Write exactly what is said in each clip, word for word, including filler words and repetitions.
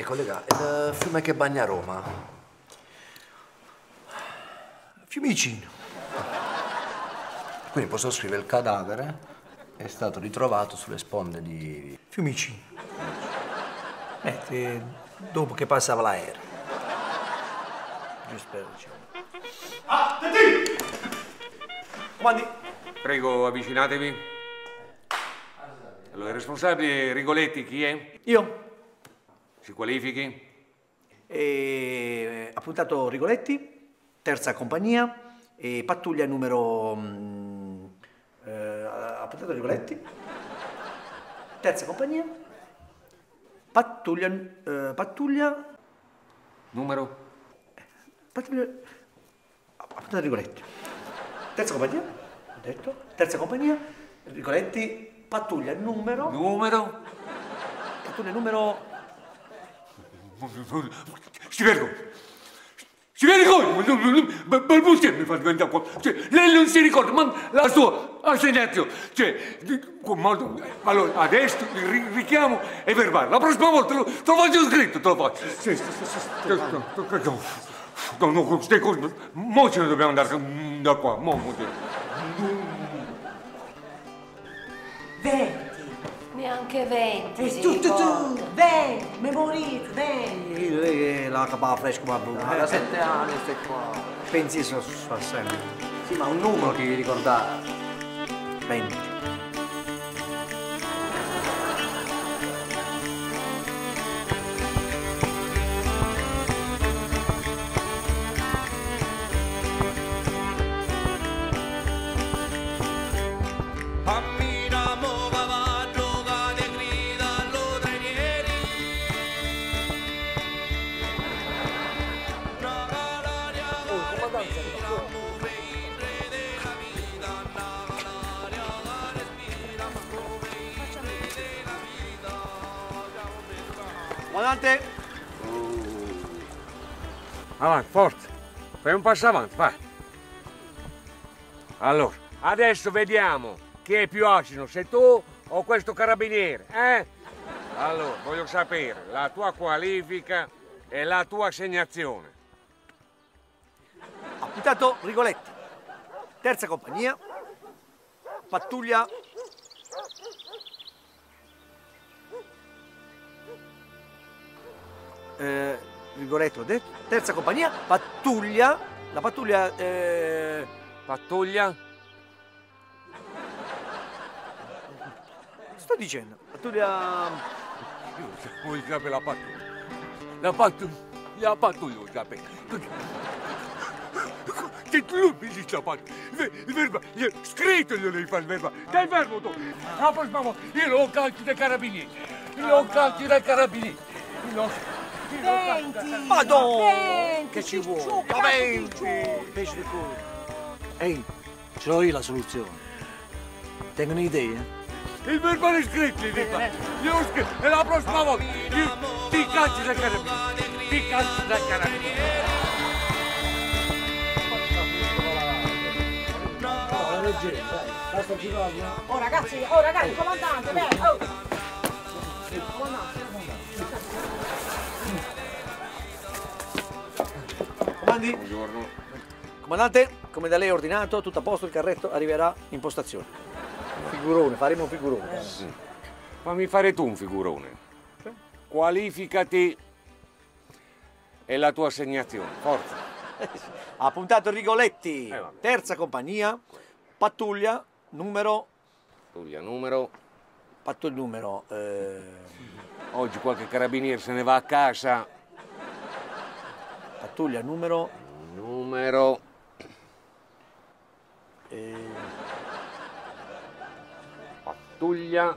collega, il fiume che bagna Roma. Fiumicino. Quindi posso scrivere il cadavere è stato ritrovato sulle sponde di... Fiumicino. Metti, dopo che passava l'aereo. Giusto per diciamo. Ah, Tetti! Comandi. Prego, avvicinatevi. Allora, il responsabile Rigoletti chi è? Io. Si qualifichi? E... appuntato Rigoletti, terza compagnia, e pattuglia numero... Mm, eh, appuntato Rigoletti, terza compagnia, pattuglia... Eh, pattuglia... Numero? Pattuglia... appuntato Rigoletti, terza compagnia, ho detto, terza compagnia, Rigoletti, pattuglia numero... Numero? Pattuglia numero... Si vergogna! Si vergogna! Balbutia mi fa diventare qua! Cioè, lei non si ricorda, ma la sua assegnazione! Cioè, con modo... Allora, adesso il richiamo è verbale. La prossima volta lo, te lo faccio scritto, te lo faccio. Sì, sì, sì, sì. No, no, queste cose... Mo ce ne dobbiamo andare da qua, mo, mo. Venti. Neanche venti. E tu, tu, tu, venti, memorite, venti. Lei la capava fresco, ma Ah, da sette anni stai qua. pensi su su- sempre. Sì, ma un numero ti ricordare. venti. Comandante! Avanti, forza. Fai un passo avanti, vai. Allora, adesso vediamo chi è più asino, se tu o questo carabiniere, eh? Allora, voglio sapere la tua qualifica e la tua assegnazione. Appuntato Rigoletti, terza compagnia, pattuglia... Eh, Rigoletto, ho detto, terza compagnia, pattuglia, la pattuglia... Eh... Pattuglia? Sto dicendo, pattuglia... Vuoi sapere la pattuglia? La pattuglia, la pattuglia vuoi sapere? Che tu mi dici la pattuglia? Il verbo, scritto glielo devi fare il verbo. Dai il verbo tu! La prossima volta io lo calci dai carabinieri. Io lo calci dai carabinieri. Io lo... Venti. Madonna! Venti. Che ci Su, vuole? su, Ma venti! su. Pesce di cuore. Ehi, ce l'ho io la soluzione. Tengo un'idea. Il verbale scritto gli devi fare. Io scritto. E la prossima volta io ti calci dai carabinieri. Ti calci dai carabinieri. Oh ragazzi, oh ragazzi, comandante, beh, oh. Comandante, Comandi? Buongiorno. Comandante, come da lei ordinato, tutto a posto, il carretto arriverà in postazione. Figurone, faremo un figurone. Sì. Fammi fare tu un figurone. Qualificati e la tua assegnazione. Forza. Appuntato Rigoletti, Eh, vabbè. terza compagnia, pattuglia numero... Pattuglia numero. Patto il numero... Eh... Oggi qualche carabiniere se ne va a casa. Pattuglia numero... Numero. Eh... Pattuglia.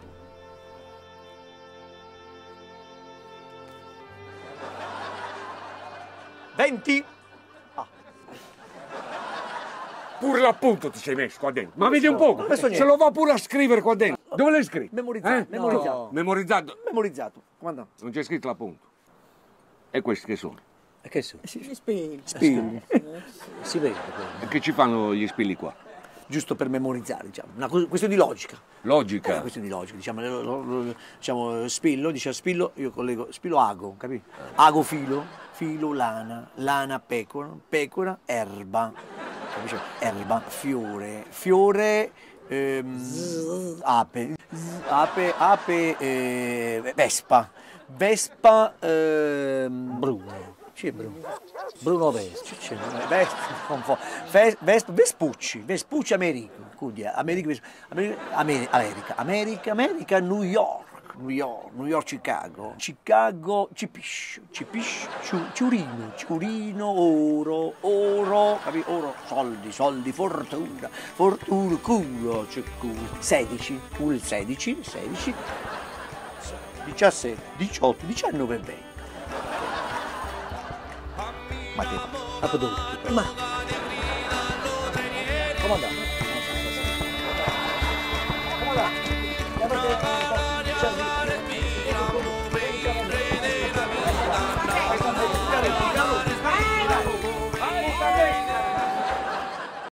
venti? Pure l'appunto ti sei messo qua dentro. Ma vedi un poco. questo Se lo va pure a scrivere qua dentro. Dove l'hai scritto? Memorizzato, Eh? memorizzato. No. Memorizzato. Memorizzato. Comandante. Non c'è scritto l'appunto. E questi che sono? E che sono? Gli spilli. Spilli. Si vede. E che ci fanno gli spilli qua? giusto per memorizzare, diciamo, una co- questione di logica. Logica. Una questione di logica, diciamo, lo- lo- lo- diciamo Spillo, dice Spillo, io collego Spillo ago, capito? Ago filo, filo lana, lana pecora, pecora erba, capisci? Erba, fiore, fiore ehm, ape, ape, ape eh, vespa, vespa ehm, Bruno. Sì, Bruno. Bruno Vespa. C'è, Vespa, un po'. Ves- Vespa, Vespucci, Vespucci America. Cudia, America, Ves- America, America, America, America, New York, New York, New York, Chicago, Chicago, Cipiscio, Cipiscio, Ciu- Ciurino, Ciurino, oro, oro, capito? Oro, soldi, soldi, fortuna, fortuna, culo, c'è culo. sedici, pure il sedici, sedici, diciassette, diciotto, diciannove e venti. Matematica. Ma... Come andate?